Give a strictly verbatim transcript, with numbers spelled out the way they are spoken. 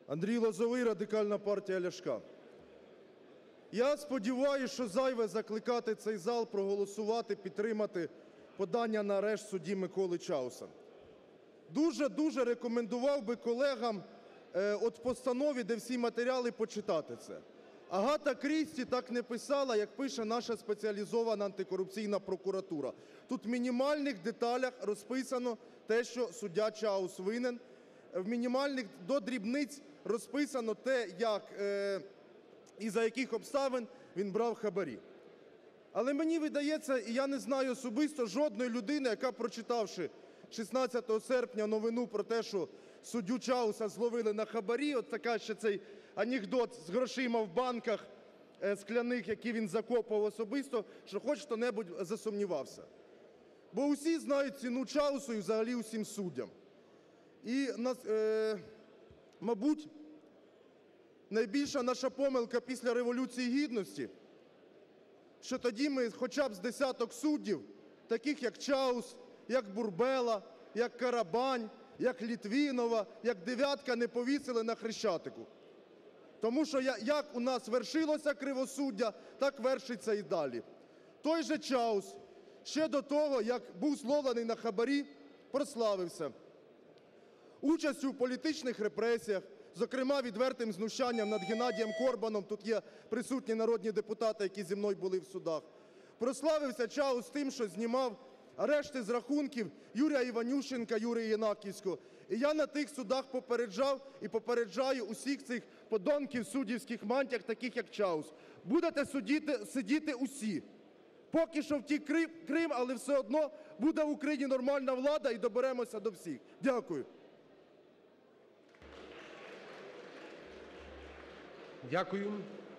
Андрій Лозовий, Радикальна партія Ляшка. Я сподіваюся, що зайве закликати цей зал проголосувати, підтримати подання на арешт судді Миколи Чауса. Дуже-дуже рекомендував би колегам от в постанові, де всі матеріали, почитати це. Агата Крісті так не писала, як пише наша спеціалізована антикорупційна прокуратура. Тут в мінімальних деталях розписано те, що суддя Чаус винен. В мінімальних до дрібниць розписано те, як е, і за яких обставин він брав хабарі. Але мені видається, і я не знаю особисто жодної людини, яка, прочитавши шістнадцятого серпня новину про те, що суддю Чауса зловили на хабарі, от така ще цей анекдот з грошима в банках е, скляних, які він закопував особисто, що хоч хто-небудь засумнівався. Бо усі знають ціну Чаусу і взагалі усім суддям. І, е, мабуть, найбільша наша помилка після Революції Гідності, що тоді ми хоча б з десяток суддів, таких як Чаус, як Бурбела, як Карабань, як Літвінова, як Дев'ятка, не повісили на Хрещатику. Тому що як у нас вершилося кривосуддя, так вершиться і далі. Той же Чаус ще до того, як був зловлений на хабарі, прославився участю в політичних репресіях, зокрема відвертим знущанням над Геннадієм Корбаном, тут є присутні народні депутати, які зі мною були в судах. Прославився Чаус тим, що знімав арешти з рахунків Юрія Іванющенка, Юрія Єнаківського. І я на тих судах попереджав і попереджаю усіх цих подонків в суддівських мантіях, таких як Чаус. Будете судити, сидіти усі. Поки що втік Крим, але все одно буде в Україні нормальна влада і доберемося до всіх. Дякую. Дякую.